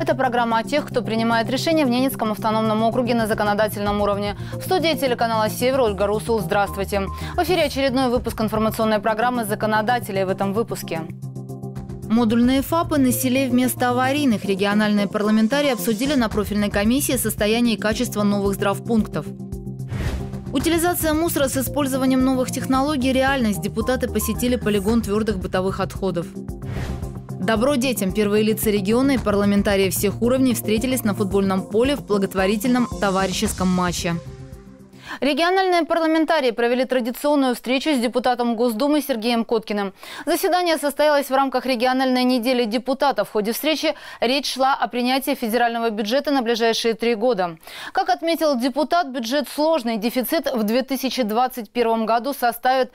Это программа о тех, кто принимает решения в Ненецком автономном округе на законодательном уровне. В студии телеканала «Север» Ольга Русул. Здравствуйте. В эфире очередной выпуск информационной программы «Законодатели». В этом выпуске. Модульные ФАПы на селе вместо аварийных. Региональные парламентарии обсудили на профильной комиссии состояние и качество новых здравпунктов. Утилизация мусора с использованием новых технологий – реальность. Депутаты посетили полигон твердых бытовых отходов. Добро детям. Первые лица региона и парламентарии всех уровней встретились на футбольном поле в благотворительном товарищеском матче. Региональные парламентарии провели традиционную встречу с депутатом Госдумы Сергеем Коткиным. Заседание состоялось в рамках региональной недели депутатов. В ходе встречи речь шла о принятии федерального бюджета на ближайшие 3 года. Как отметил депутат, бюджет сложный. Дефицит в 2021 году составит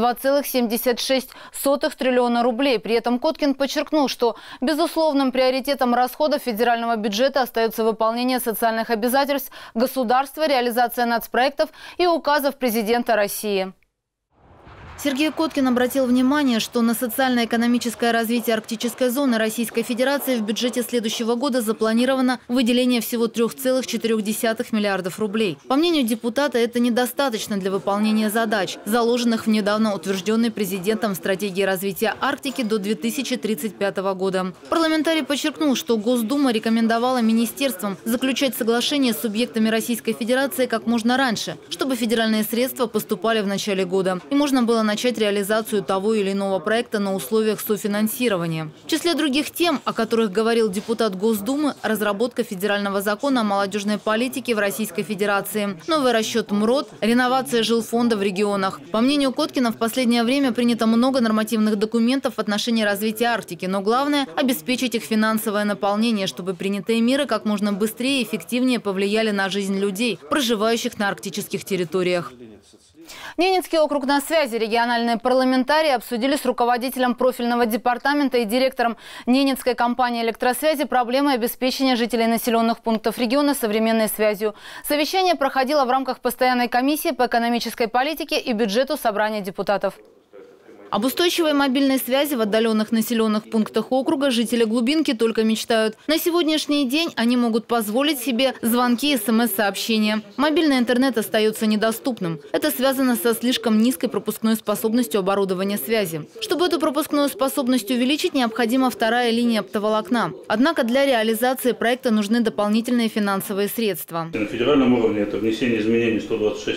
2,76 триллиона рублей. При этом Коткин подчеркнул, что безусловным приоритетом расходов федерального бюджета остается выполнение социальных обязательств государства, реализация нацпроектов и указов президента России. Сергей Коткин обратил внимание, что на социально-экономическое развитие арктической зоны Российской Федерации в бюджете следующего года запланировано выделение всего 3,4 миллиардов рублей. По мнению депутата, это недостаточно для выполнения задач, заложенных в недавно утвержденной президентом стратегии развития Арктики до 2035 года. Парламентарий подчеркнул, что Госдума рекомендовала министерствам заключать соглашения с субъектами Российской Федерации как можно раньше, чтобы федеральные средства поступали в начале года и можно было начать реализацию того или иного проекта на условиях софинансирования. В числе других тем, о которых говорил депутат Госдумы, разработка федерального закона о молодежной политике в Российской Федерации, новый расчет МРОТ, реновация жилфонда в регионах. По мнению Коткина, в последнее время принято много нормативных документов в отношении развития Арктики, но главное – обеспечить их финансовое наполнение, чтобы принятые меры как можно быстрее и эффективнее повлияли на жизнь людей, проживающих на арктических территориях. Ненецкий округ на связи. Региональные парламентарии обсудили с руководителем профильного департамента и директором Ненецкой компании электросвязи проблемы обеспечения жителей населенных пунктов региона современной связью. Совещание проходило в рамках постоянной комиссии по экономической политике и бюджету собрания депутатов. Об устойчивой мобильной связи в отдаленных населенных пунктах округа жители глубинки только мечтают. На сегодняшний день они могут позволить себе звонки и СМС-сообщения. Мобильный интернет остается недоступным. Это связано со слишком низкой пропускной способностью оборудования связи. Чтобы эту пропускную способность увеличить, необходима вторая линия оптоволокна. Однако для реализации проекта нужны дополнительные финансовые средства. На федеральном уровне это внесение изменений 126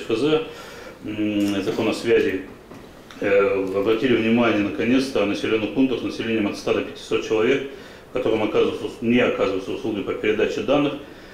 ФЗ, закона связи. Обратили внимание, наконец-то, о населенных пунктах с населением от 100 до 500 человек, которым не оказываются услуги по передаче данных.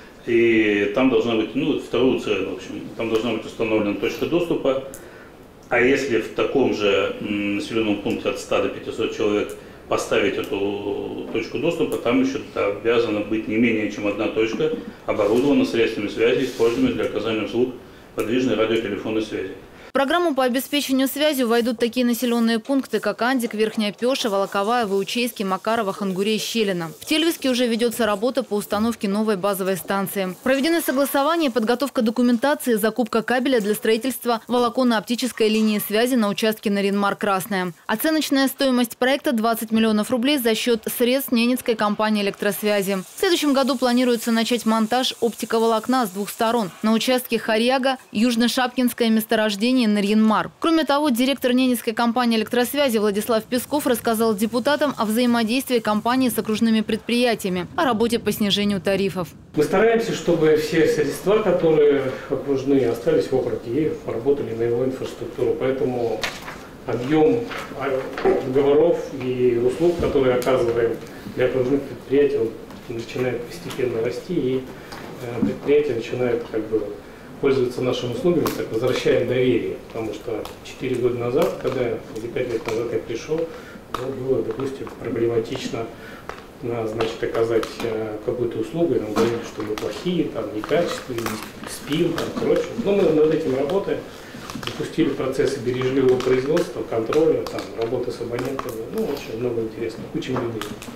И там должна быть, вторую цель, в общем, там должна быть установлена точка доступа. А если в таком же населенном пункте от 100 до 500 человек поставить эту точку доступа, там еще обязана быть не менее чем одна точка, оборудована средствами связи, используемыми для оказания услуг подвижной радиотелефонной связи. В программу по обеспечению связью войдут такие населенные пункты, как Андик, Верхняя Пеша, Волоковая, Выучейский, Макарова, Хангурей, Щелина. В Тельвиске уже ведется работа по установке новой базовой станции. Проведены согласования, подготовка документации, закупка кабеля для строительства волоконно-оптической линии связи на участке Нарьян-Мар-Красная. Оценочная стоимость проекта – 20 миллионов рублей за счет средств Ненецкой компании электросвязи. В следующем году планируется начать монтаж оптиковолокна с 2 сторон на участке Харьяга, Южно-Шапкинское месторождение Нарьян-Мар. Кроме того, директор Ненецкой компании электросвязи Владислав Песков рассказал депутатам о взаимодействии компании с окружными предприятиями, о работе по снижению тарифов. Мы стараемся, чтобы все средства, которые окружные, остались в округе и работали на его инфраструктуру. Поэтому объем договоров и услуг, которые оказываем для окружных предприятий, он начинает постепенно расти, и предприятия начинают пользоваться нашими услугами, так возвращаем доверие. Потому что 4 года назад, или 5 лет назад я пришел, было, допустим, проблематично оказать какую-то услугу, и нам говорили, что мы плохие, некачественные, спим, прочее. Но мы над этим работаем, запустили процессы бережливого производства, контроля, работы с абонентами, очень много интересного, учим людей.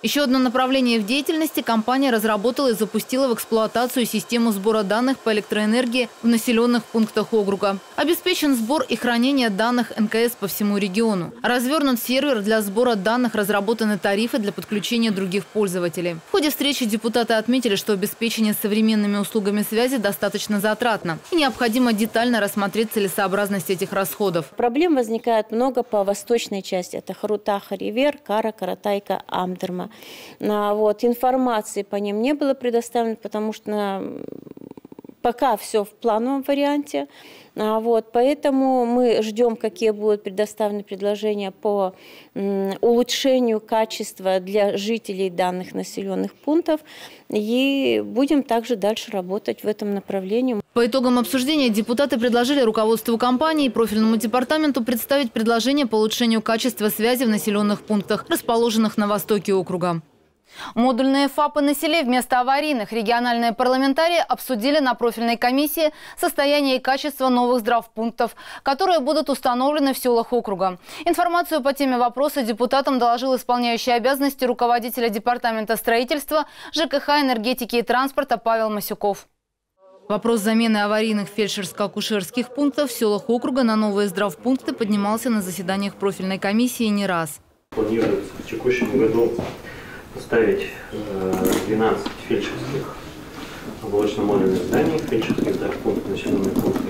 Еще одно направление в деятельности – компания разработала и запустила в эксплуатацию систему сбора данных по электроэнергии в населенных пунктах округа. Обеспечен сбор и хранение данных НКС по всему региону. Развернут сервер для сбора данных, разработаны тарифы для подключения других пользователей. В ходе встречи депутаты отметили, что обеспечение современными услугами связи достаточно затратно и необходимо детально рассмотреть целесообразность этих расходов. Проблем возникает много по восточной части. Это Харутаха, Ривер, Кара, Каратайка, Амдерма. Информации по ним не было предоставлено, потому что пока все в плановом варианте. Поэтому мы ждем, какие будут предоставлены предложения по улучшению качества для жителей данных населенных пунктов. И будем также дальше работать в этом направлении. По итогам обсуждения депутаты предложили руководству компании и профильному департаменту представить предложение по улучшению качества связи в населенных пунктах, расположенных на востоке округа. Модульные ФАПы на селе вместо аварийных. Региональные парламентарии обсудили на профильной комиссии состояние и качество новых здравпунктов, которые будут установлены в селах округа. Информацию по теме вопроса депутатам доложил исполняющий обязанности руководителя департамента строительства, ЖКХ, энергетики и транспорта Павел Масюков. Вопрос замены аварийных фельдшерско-акушерских пунктов в селах округа на новые здравпункты поднимался на заседаниях профильной комиссии не раз. Планируется в текущем году поставить 12 фельдшерских блочно-модульных зданий, фельдшерских здравпунктов, населенных пунктов.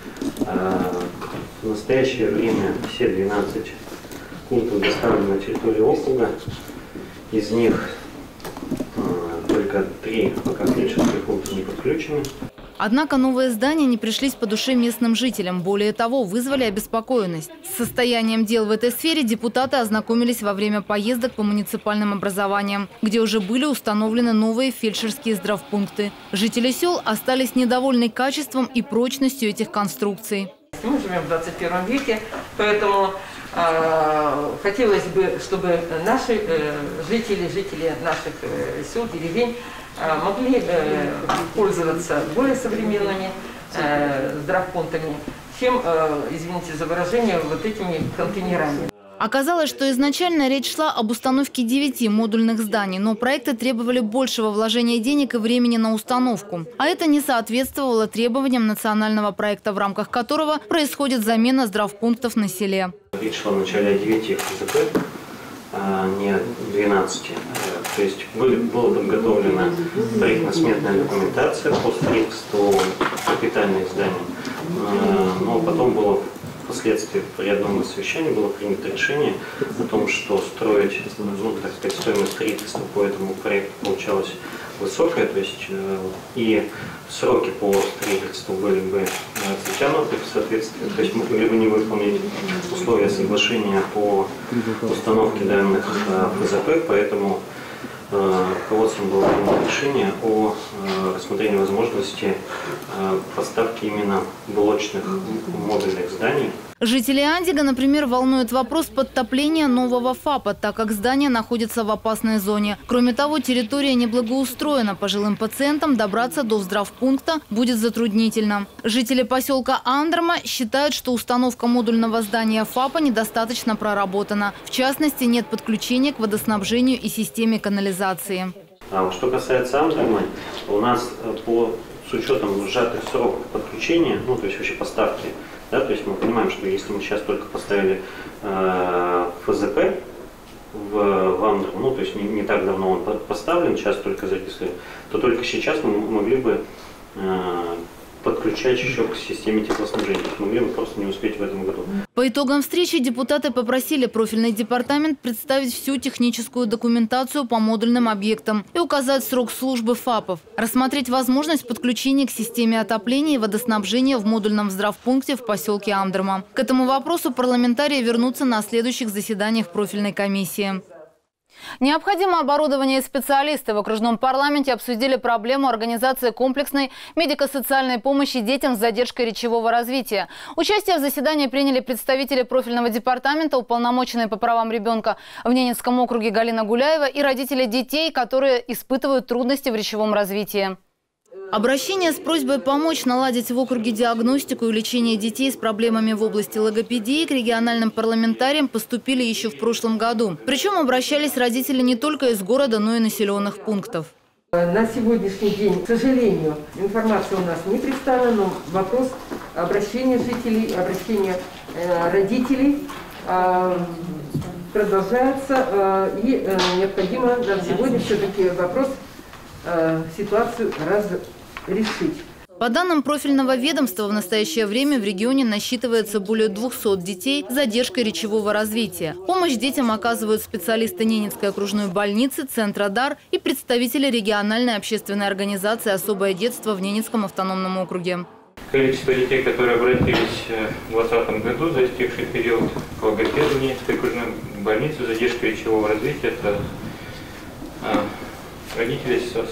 В настоящее время все 12 пунктов доставлены на территорию округа. Из них только 3 пока фельдшерские пункты не подключены. Однако новые здания не пришлись по душе местным жителям. Более того, вызвали обеспокоенность. С состоянием дел в этой сфере депутаты ознакомились во время поездок по муниципальным образованиям, где уже были установлены новые фельдшерские здравпункты. Жители сел остались недовольны качеством и прочностью этих конструкций. Мы живем в 21 веке, поэтому хотелось бы, чтобы наши жители наших сел, деревень могли пользоваться более современными здравпунктами, чем, извините за выражение, вот этими контейнерами. Оказалось, что изначально речь шла об установке 9 модульных зданий, но проекты требовали большего вложения денег и времени на установку. А это не соответствовало требованиям национального проекта, в рамках которого происходит замена здравпунктов на селе. Речь шла вначале о 9 ФЗП, а не 12. То есть была подготовлена проектно-сметная документация по строительству капитальных зданий, но потом было впоследствии при одном из совещаний было принято решение о том, что строить, так сказать, стоимость строительства по этому проекту получалась высокая, то есть и сроки по строительству были бы затянуты в соответствии, то есть мы могли бы не выполнить условия соглашения по установке данных ФЗП, поэтому руководством было принято решение о рассмотрении возможности поставки именно блочных модульных зданий. Жители Андига, например, волнует вопрос подтопления нового ФАПа, так как здание находится в опасной зоне. Кроме того, территория неблагоустроена. Пожилым пациентам добраться до здравпункта будет затруднительно. Жители поселка Амдерма считают, что установка модульного здания ФАПа недостаточно проработана. В частности, нет подключения к водоснабжению и системе канализации. Что касается Амдерма, у нас с учетом сжатых сроков подключения, то есть вообще поставки, да, то есть мы понимаем, что если мы сейчас только поставили ФЗП в Амдерму, то есть не так давно он поставлен, сейчас только зарегистрирован, то только сейчас мы могли бы подключать еще к системе теплоснабжения. Могли бы просто не успеть в этом году. По итогам встречи депутаты попросили профильный департамент представить всю техническую документацию по модульным объектам и указать срок службы ФАПов. Рассмотреть возможность подключения к системе отопления и водоснабжения в модульном здравпункте в поселке Амдерма. К этому вопросу парламентарии вернутся на следующих заседаниях профильной комиссии. Необходимо оборудование и специалисты. В окружном парламенте обсудили проблему организации комплексной медико-социальной помощи детям с задержкой речевого развития. Участие в заседании приняли представители профильного департамента, уполномоченные по правам ребенка в Ненецком округе Галина Гуляева и родители детей, которые испытывают трудности в речевом развитии. Обращение с просьбой помочь наладить в округе диагностику и лечение детей с проблемами в области логопедии к региональным парламентариям поступили еще в прошлом году. Причем обращались родители не только из города, но и населенных пунктов. На сегодняшний день, к сожалению, информация у нас не представлена, но вопрос обращения жителей, обращения родителей продолжается. И необходимо нам сегодня все-таки вопрос, ситуацию разрешить. По данным профильного ведомства, в настоящее время в регионе насчитывается более 200 детей с задержкой речевого развития. Помощь детям оказывают специалисты Ненецкой окружной больницы, Центра ДАР и представители региональной общественной организации «Особое детство» в Ненецком автономном округе. Количество детей, которые обратились в 2020 году за истекший период к логопеду в Ненецкой окружной больнице с задержкой речевого развития, это родители со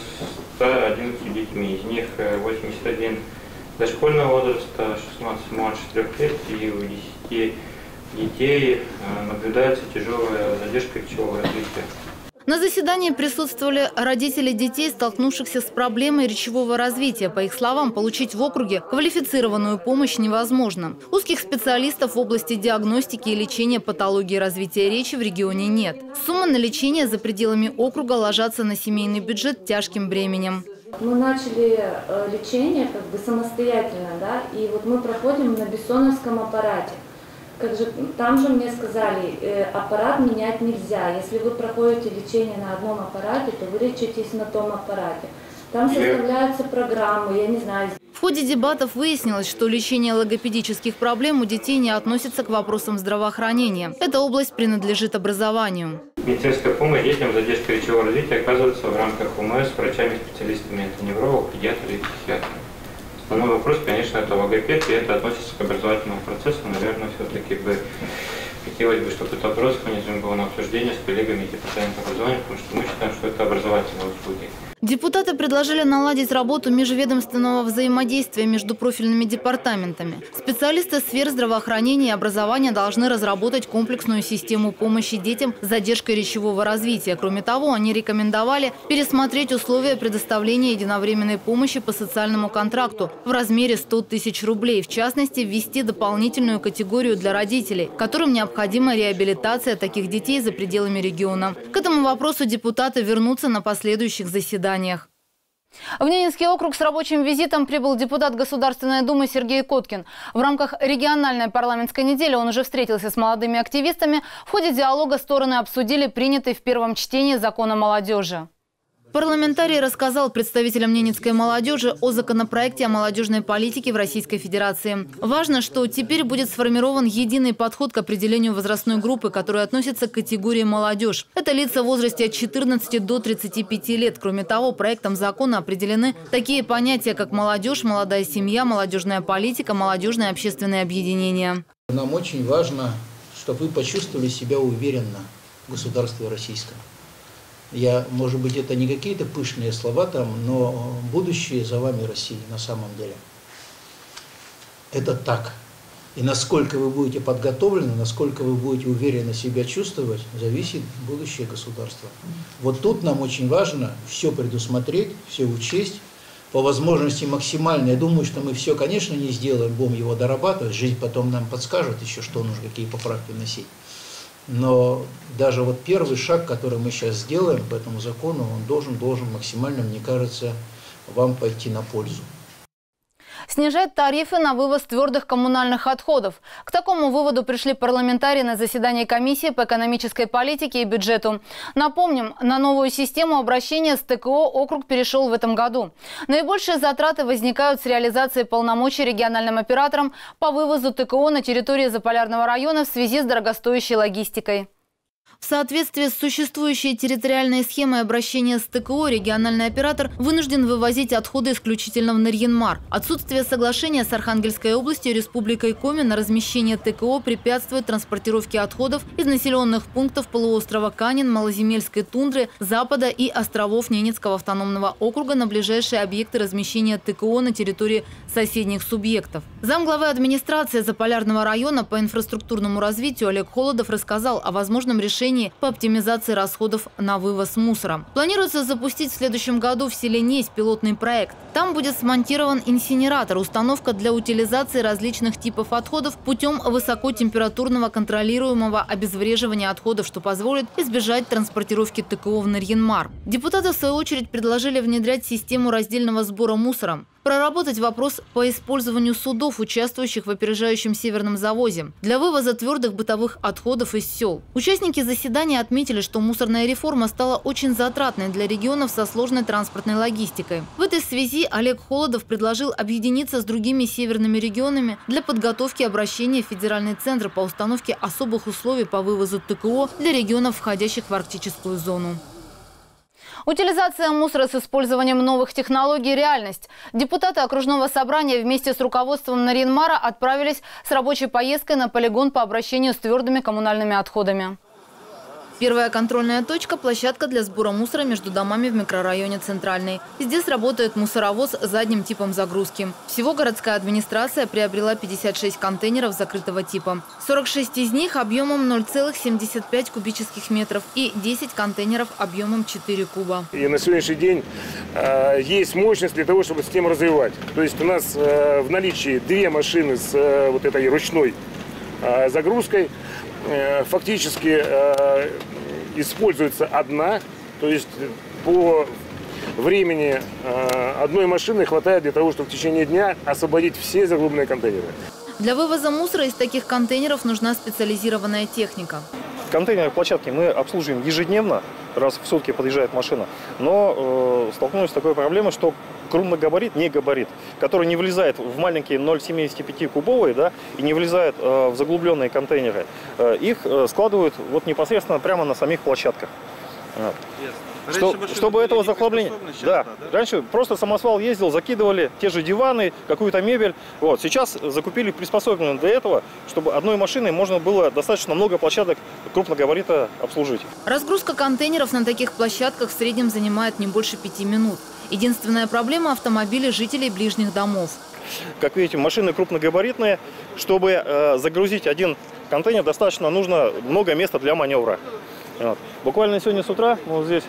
111 детьми, из них 81 дошкольного возраста, 16 младше 3 лет, и у 10 детей наблюдается тяжелая задержка речевого развития. На заседании присутствовали родители детей, столкнувшихся с проблемой речевого развития. По их словам, получить в округе квалифицированную помощь невозможно. Узких специалистов в области диагностики и лечения патологии развития речи в регионе нет. Суммы на лечение за пределами округа ложатся на семейный бюджет тяжким бременем. Мы начали лечение самостоятельно, да, и вот мы проходим на Бессоновском аппарате. Там же мне сказали, аппарат менять нельзя. Если вы проходите лечение на одном аппарате, то вы лечитесь на том аппарате. Там составляются программы, я не знаю. В ходе дебатов выяснилось, что лечение логопедических проблем у детей не относится к вопросам здравоохранения. Эта область принадлежит образованию. Медицинская помощь детям с задержкой речевого развития оказывается в рамках УМС врачами-специалистами. Это невролог, педиатр и психиатр. Основной вопрос, конечно, это логопед, и это относится к образовательному процессу. Наверное, все-таки хотелось бы, чтобы этот вопрос вынесен был на обсуждение с коллегами департамента образования, потому что мы считаем, что это образовательные услуги. Депутаты предложили наладить работу межведомственного взаимодействия между профильными департаментами. Специалисты сфер здравоохранения и образования должны разработать комплексную систему помощи детям с задержкой речевого развития. Кроме того, они рекомендовали пересмотреть условия предоставления единовременной помощи по социальному контракту в размере 100 тысяч рублей. В частности, ввести дополнительную категорию для родителей, которым необходима реабилитация таких детей за пределами региона. К этому вопросу депутаты вернутся на последующих заседаниях. В Ненецкий округ с рабочим визитом прибыл депутат Государственной Думы Сергей Коткин. В рамках региональной парламентской недели он уже встретился с молодыми активистами. В ходе диалога стороны обсудили принятый в первом чтении закон о молодежи. Парламентарий рассказал представителям ненецкой молодежи о законопроекте о молодежной политике в Российской Федерации. Важно, что теперь будет сформирован единый подход к определению возрастной группы, которая относится к категории «молодежь». Это лица в возрасте от 14 до 35 лет. Кроме того, проектом закона определены такие понятия, как молодежь, молодая семья, молодежная политика, молодежное общественное объединение. Нам очень важно, чтобы вы почувствовали себя уверенно в государстве российском. Может быть, это не какие-то пышные слова там, но будущее за вами России на самом деле. Это так. И насколько вы будете подготовлены, насколько вы будете уверенно себя чувствовать, зависит будущее государства. Вот тут нам очень важно все предусмотреть, все учесть, по возможности максимально. Я думаю, что мы все, конечно, не сделаем, будем его дорабатывать, жизнь потом нам подскажет еще, что нужно, какие поправки вносить. Но даже вот первый шаг, который мы сейчас сделаем по этому закону, он должен максимально, мне кажется, вам пойти на пользу. Снижать тарифы на вывоз твердых коммунальных отходов. К такому выводу пришли парламентарии на заседании комиссии по экономической политике и бюджету. Напомним, на новую систему обращения с ТКО округ перешел в этом году. Наибольшие затраты возникают с реализацией полномочий региональным операторам по вывозу ТКО на территории Заполярного района в связи с дорогостоящей логистикой. В соответствии с существующей территориальной схемой обращения с ТКО, региональный оператор вынужден вывозить отходы исключительно в Нарьян-Мар. Отсутствие соглашения с Архангельской областью и Республикой Коми на размещение ТКО препятствует транспортировке отходов из населенных пунктов полуострова Канин, Малоземельской тундры, Запада и островов Ненецкого автономного округа на ближайшие объекты размещения ТКО на территории соседних субъектов. Замглавы администрации Заполярного района по инфраструктурному развитию Олег Холодов рассказал о возможном решении решений по оптимизации расходов на вывоз мусора. Планируется запустить в следующем году в селе Несь пилотный проект. Там будет смонтирован инсинератор, установка для утилизации различных типов отходов путем высокотемпературного контролируемого обезвреживания отходов, что позволит избежать транспортировки ТКО в Нарьян-Мар. Депутаты, в свою очередь, предложили внедрять систему раздельного сбора мусора. Проработать вопрос по использованию судов, участвующих в опережающем северном завозе, для вывоза твердых бытовых отходов из сел. Участники заседания отметили, что мусорная реформа стала очень затратной для регионов со сложной транспортной логистикой. В этой связи Олег Холодов предложил объединиться с другими северными регионами для подготовки обращения в Федеральный центр по установке особых условий по вывозу ТКО для регионов, входящих в арктическую зону. Утилизация мусора с использованием новых технологий – реальность. Депутаты окружного собрания вместе с руководством Нарьян-Мара отправились с рабочей поездкой на полигон по обращению с твердыми коммунальными отходами. Первая контрольная точка – площадка для сбора мусора между домами в микрорайоне Центральный. Здесь работает мусоровоз с задним типом загрузки. Всего городская администрация приобрела 56 контейнеров закрытого типа. 46 из них объемом 0,75 кубических метров и 10 контейнеров объемом 4 куба. И на сегодняшний день есть мощность для того, чтобы систему развивать. То есть у нас в наличии 2 машины с вот этой ручной загрузкой. Фактически используется одна, то есть по времени одной машины хватает для того, чтобы в течение дня освободить все заглубленные контейнеры. Для вывоза мусора из таких контейнеров нужна специализированная техника. Контейнеры площадки мы обслуживаем ежедневно, раз в сутки подъезжает машина, но столкнулись с такой проблемой, что крупногабарит, не габарит, который не влезает в маленькие 0,75 кубовые, да, и не влезает в заглубленные контейнеры, их складывают вот непосредственно прямо на самих площадках. Чтобы этого захламления... Да, раньше просто самосвал ездил, закидывали те же диваны, какую-то мебель. Вот. Сейчас закупили приспособленную для этого, чтобы одной машиной можно было достаточно много площадок крупногабарита обслужить. Разгрузка контейнеров на таких площадках в среднем занимает не больше 5 минут. Единственная проблема – автомобили жителей ближних домов. Как видите, машины крупногабаритные. Чтобы загрузить один контейнер, достаточно нужно много места для маневра. Вот. Буквально сегодня с утра вот здесь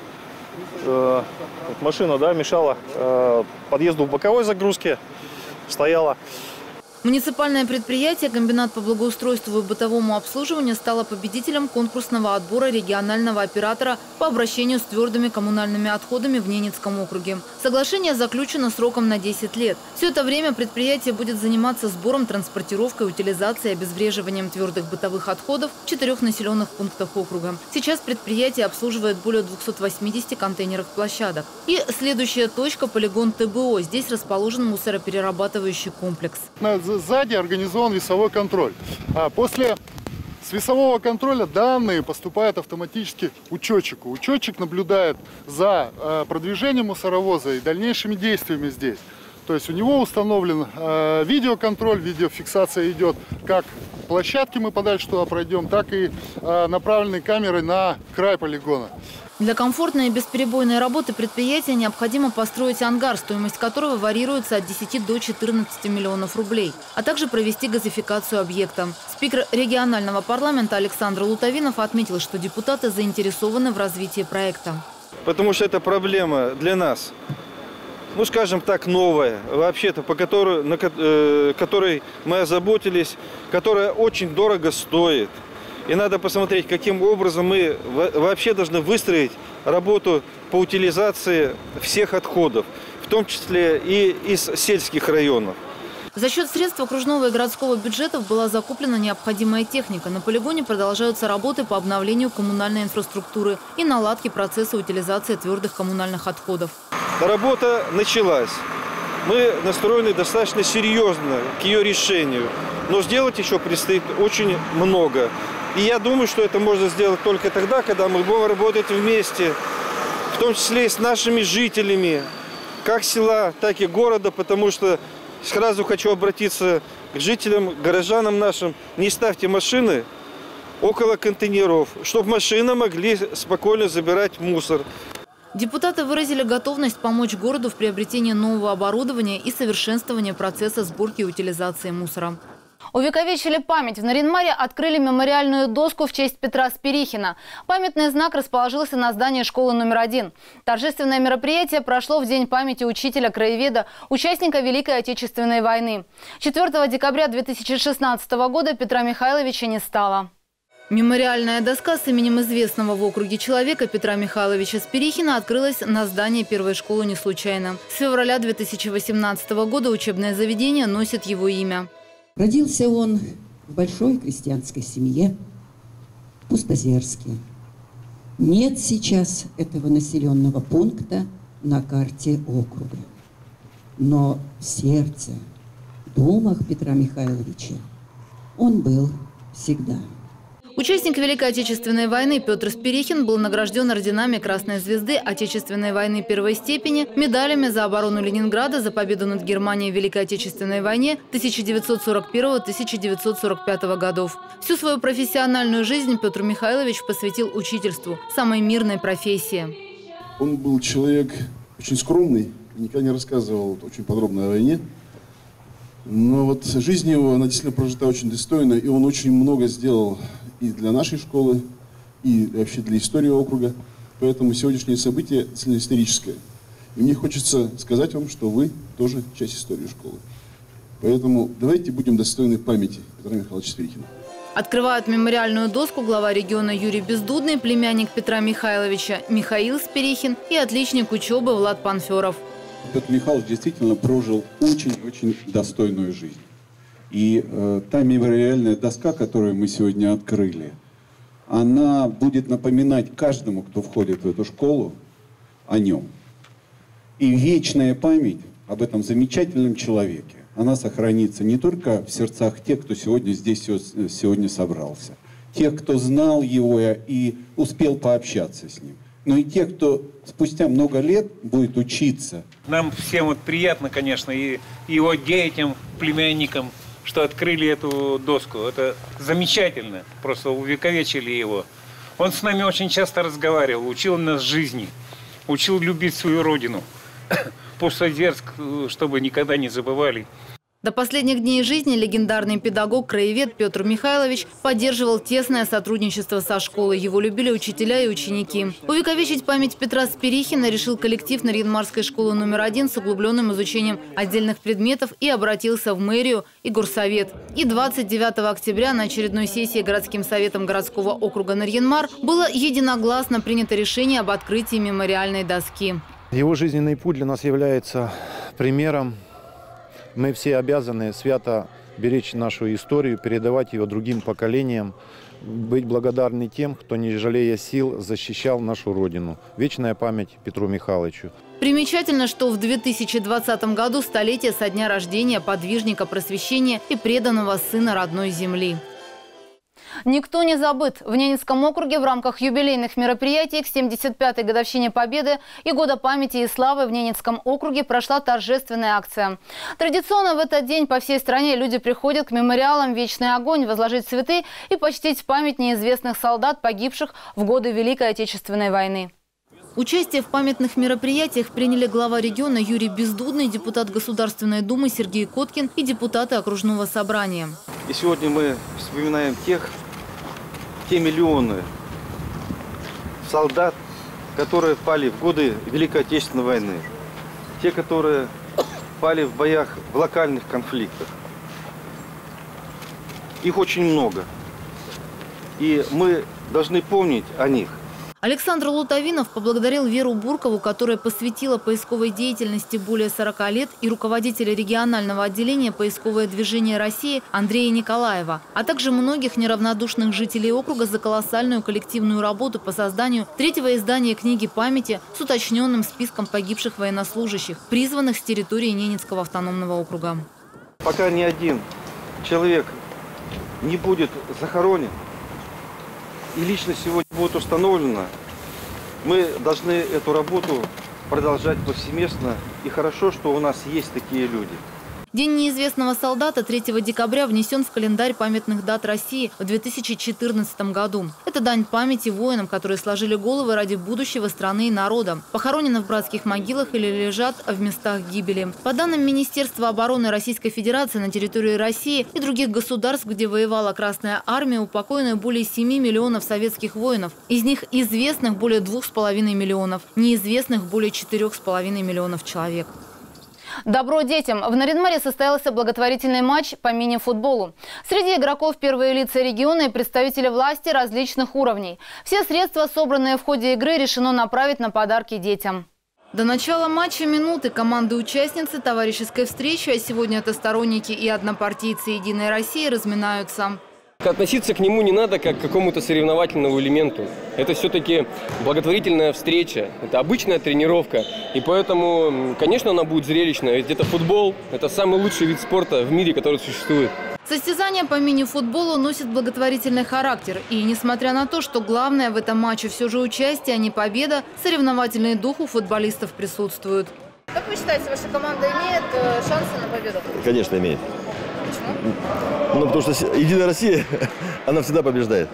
машина, да, мешала подъезду в боковой загрузке, стояла. Муниципальное предприятие «Комбинат по благоустройству и бытовому обслуживанию» стало победителем конкурсного отбора регионального оператора по обращению с твердыми коммунальными отходами в Ненецком округе. Соглашение заключено сроком на 10 лет. Все это время предприятие будет заниматься сбором, транспортировкой, утилизацией и обезвреживанием твердых бытовых отходов в 4 населенных пунктах округа. Сейчас предприятие обслуживает более 280 контейнерных площадок. И следующая точка – полигон ТБО. Здесь расположен мусороперерабатывающий комплекс. Сзади организован весовой контроль. После весового контроля данные поступают автоматически учетчику. Учетчик наблюдает за продвижением мусоровоза и дальнейшими действиями здесь. То есть у него установлен видеоконтроль, видеофиксация идет, как площадки мы подальше туда пройдем, так и направленной камерой на край полигона. Для комфортной и бесперебойной работы предприятия необходимо построить ангар, стоимость которого варьируется от 10 до 14 миллионов рублей, а также провести газификацию объекта. Спикер регионального парламента Александр Лутовинов отметил, что депутаты заинтересованы в развитии проекта. Потому что это проблема для нас, ну скажем так, новая, вообще-то, которой мы озаботились, которая очень дорого стоит. И надо посмотреть, каким образом мы вообще должны выстроить работу по утилизации всех отходов, в том числе и из сельских районов. За счет средств окружного и городского бюджетов была закуплена необходимая техника. На полигоне продолжаются работы по обновлению коммунальной инфраструктуры и наладке процесса утилизации твердых коммунальных отходов. Работа началась. Мы настроены достаточно серьезно к ее решению, но сделать еще предстоит очень много. И я думаю, что это можно сделать только тогда, когда мы будем работать вместе, в том числе и с нашими жителями, как села, так и города, потому что сразу хочу обратиться к жителям, к горожанам нашим: не ставьте машины около контейнеров, чтобы машины могли спокойно забирать мусор. Депутаты выразили готовность помочь городу в приобретении нового оборудования и совершенствовании процесса сборки и утилизации мусора. Увековечили память. В Нарьян-Маре открыли мемориальную доску в честь Петра Спирихина. Памятный знак расположился на здании школы номер 1. Торжественное мероприятие прошло в День памяти учителя-краеведа, участника Великой Отечественной войны. 4 декабря 2016 года Петра Михайловича не стало. Мемориальная доска с именем известного в округе человека Петра Михайловича Спирихина открылась на здании первой школы не случайно. С февраля 2018 года учебное заведение носит его имя. Родился он в большой крестьянской семье в Пустозерске. Нет сейчас этого населенного пункта на карте округа. Но в сердце, в думах Петра Михайловича он был всегда. Участник Великой Отечественной войны Петр Спирихин был награжден орденами Красной Звезды Отечественной войны первой степени, медалями за оборону Ленинграда, за победу над Германией в Великой Отечественной войне 1941-1945 годов. Всю свою профессиональную жизнь Петр Михайлович посвятил учительству, самой мирной профессии. Он был человек очень скромный, никогда не рассказывал очень подробно о войне. Но вот жизнь его, она действительно прожита очень достойно, и он очень много сделал и для нашей школы, и вообще для истории округа. Поэтому сегодняшнее событие действительно историческое. И мне хочется сказать вам, что вы тоже часть истории школы. Поэтому давайте будем достойны памяти Петра Михайловича Спирихина. Открывают мемориальную доску глава региона Юрий Бездудный, племянник Петра Михайловича Михаил Спирихин и отличник учебы Влад Панферов. Петр Михайлович действительно прожил очень-очень достойную жизнь. И та мемориальная доска, которую мы сегодня открыли, она будет напоминать каждому, кто входит в эту школу, о нем. И вечная память об этом замечательном человеке, она сохранится не только в сердцах тех, кто здесь сегодня собрался, тех, кто знал его и успел пообщаться с ним, но и тех, кто спустя много лет будет учиться. Нам всем приятно, конечно, и его детям, племянникам, что открыли эту доску. Это замечательно, просто увековечили его. Он с нами очень часто разговаривал, учил нас жизни, учил любить свою родину. Пустозерск, чтобы никогда не забывали. До последних дней жизни легендарный педагог-краевед Петр Михайлович поддерживал тесное сотрудничество со школой. Его любили учителя и ученики. Увековечить память Петра Спирихина решил коллектив Нарьян-Марской школы номер 1 с углубленным изучением отдельных предметов и обратился в мэрию и горсовет. И 29 октября на очередной сессии городским советом городского округа Нарьян-Мар было единогласно принято решение об открытии мемориальной доски. Его жизненный путь для нас является примером. Мы все обязаны свято беречь нашу историю, передавать ее другим поколениям, быть благодарны тем, кто, не жалея сил, защищал нашу Родину. Вечная память Петру Михайловичу. Примечательно, что в 2020 году столетие со дня рождения подвижника просвещения и преданного сына родной земли. Никто не забыт. В Ненецком округе в рамках юбилейных мероприятий к 75-й годовщине Победы и Года памяти и славы в Ненецком округе прошла торжественная акция. Традиционно в этот день по всей стране люди приходят к мемориалам «Вечный огонь» возложить цветы и почтить память неизвестных солдат, погибших в годы Великой Отечественной войны. Участие в памятных мероприятиях приняли глава региона Юрий Бездудный, депутат Государственной Думы Сергей Коткин и депутаты окружного собрания. И сегодня мы вспоминаем те миллионы солдат, которые пали в годы Великой Отечественной войны. Те, которые пали в боях в локальных конфликтах. Их очень много. И мы должны помнить о них. Александр Лутовинов поблагодарил Веру Буркову, которая посвятила поисковой деятельности более 40 лет, и руководителя регионального отделения «Поисковое движение России» Андрея Николаева, а также многих неравнодушных жителей округа за колоссальную коллективную работу по созданию третьего издания книги памяти с уточненным списком погибших военнослужащих, призванных с территории Ненецкого автономного округа. Пока ни один человек не будет захоронен, и личность сегодня будет установлена, мы должны эту работу продолжать повсеместно. И хорошо, что у нас есть такие люди. День неизвестного солдата 3 декабря внесен в календарь памятных дат России в 2014 году. Это дань памяти воинам, которые сложили головы ради будущего страны и народа, похоронены в братских могилах или лежат в местах гибели. По данным Министерства обороны Российской Федерации, на территории России и других государств, где воевала Красная Армия, упокоены более 7 миллионов советских воинов. Из них известных более 2,5 миллионов, неизвестных более 4,5 миллионов человек. Добро детям! В Нарьян-Маре состоялся благотворительный матч по мини-футболу. Среди игроков первые лица региона и представители власти различных уровней. Все средства, собранные в ходе игры, решено направить на подарки детям. До начала матча минуты команды-участницы товарищеской встречи, а сегодня это сторонники и однопартийцы «Единой России», разминаются. Относиться к нему не надо как к какому-то соревновательному элементу. Это все-таки благотворительная встреча, это обычная тренировка. И поэтому, конечно, она будет зрелищная. Ведь это футбол, это самый лучший вид спорта в мире, который существует. Состязание по мини-футболу носит благотворительный характер. И несмотря на то, что главное в этом матче все же участие, а не победа, соревновательный дух у футболистов присутствует. Как вы считаете, ваша команда имеет шансы на победу? Конечно, имеет. Ну, потому что «Единая Россия», она всегда побеждает.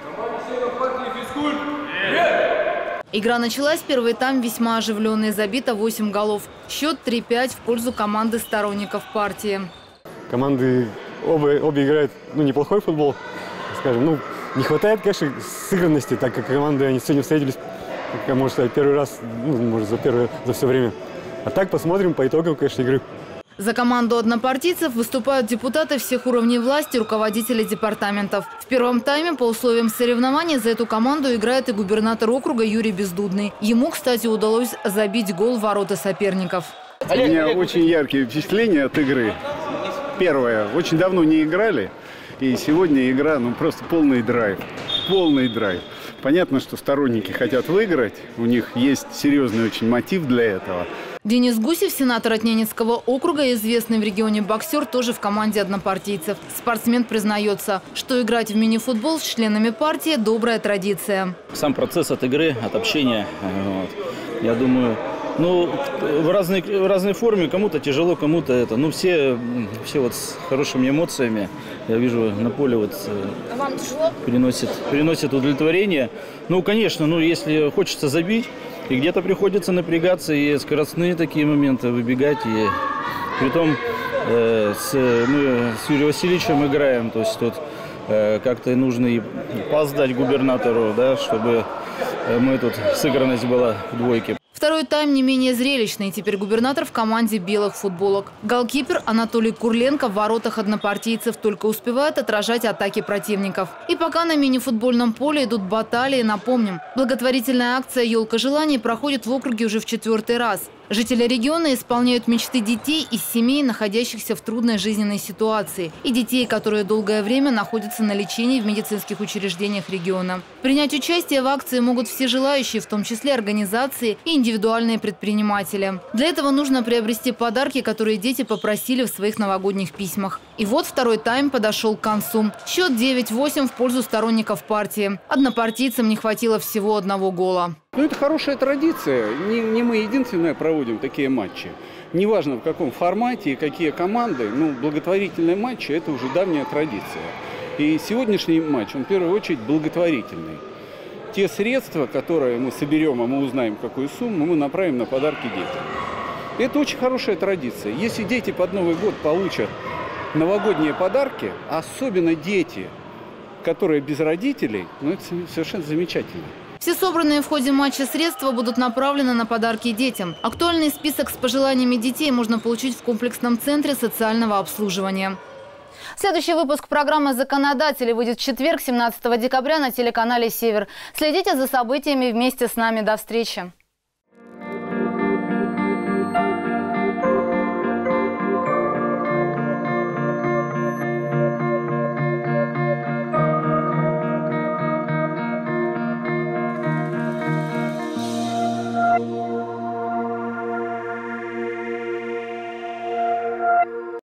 Игра началась, первый тайм весьма оживленный, забито 8 голов. Счет 3-5 в пользу команды сторонников партии. Команды обе играют неплохой футбол, скажем. Не хватает, конечно, сыгранности, так как команды они сегодня встретились, как можно сказать, первый раз, может, за все время. А так посмотрим по итогам, конечно, игры. За команду однопартийцев выступают депутаты всех уровней власти, руководители департаментов. В первом тайме по условиям соревнований за эту команду играет и губернатор округа Юрий Бездудный. Ему, кстати, удалось забить гол в ворота соперников. У меня очень яркие впечатления от игры. Первое, очень давно не играли, и сегодня игра, просто полный драйв. Полный драйв. Понятно, что сторонники хотят выиграть, у них есть серьезный очень мотив для этого. Денис Гусев, сенатор от Ненецкого округа, известный в регионе боксер, тоже в команде однопартийцев. Спортсмен признается, что играть в мини-футбол с членами партии – добрая традиция. Сам процесс от игры, от общения, я думаю, в разной форме, кому-то тяжело, кому-то это. Все вот с хорошими эмоциями, я вижу, на поле А вам тяжело? Приносит удовлетворение. Конечно, если хочется забить, и где-то приходится напрягаться, и скоростные такие моменты выбегать. И притом мы с Юрием Васильевичем играем, то есть тут как-то нужно и пас дать губернатору, да, чтобы тут сыгранность была в двойке. Второй тайм не менее зрелищный. Теперь губернатор в команде белых футболок. Голкипер Анатолий Курленко в воротах однопартийцев только успевает отражать атаки противников. И пока на мини-футбольном поле идут баталии, напомним, благотворительная акция «Елка желаний» проходит в округе уже в 4-й раз. Жители региона исполняют мечты детей из семей, находящихся в трудной жизненной ситуации, и детей, которые долгое время находятся на лечении в медицинских учреждениях региона. Принять участие в акции могут все желающие, в том числе организации и индивидуальные предприниматели. Для этого нужно приобрести подарки, которые дети попросили в своих новогодних письмах. И вот второй тайм подошел к концу. Счет 9-8 в пользу сторонников партии. Однопартийцам не хватило всего одного гола. Это хорошая традиция. Не мы единственные проводим такие матчи. Неважно в каком формате и какие команды, благотворительные матчи – это уже давняя традиция. И сегодняшний матч, он в первую очередь благотворительный. Те средства, которые мы соберем, а мы узнаем, какую сумму, мы направим на подарки детям. Это очень хорошая традиция. Если дети под Новый год получат новогодние подарки, особенно дети, которые без родителей, это совершенно замечательно. Все собранные в ходе матча средства будут направлены на подарки детям. Актуальный список с пожеланиями детей можно получить в комплексном центре социального обслуживания. Следующий выпуск программы «Законодатели» выйдет в четверг, 17 декабря на телеканале «Север». Следите за событиями вместе с нами. До встречи!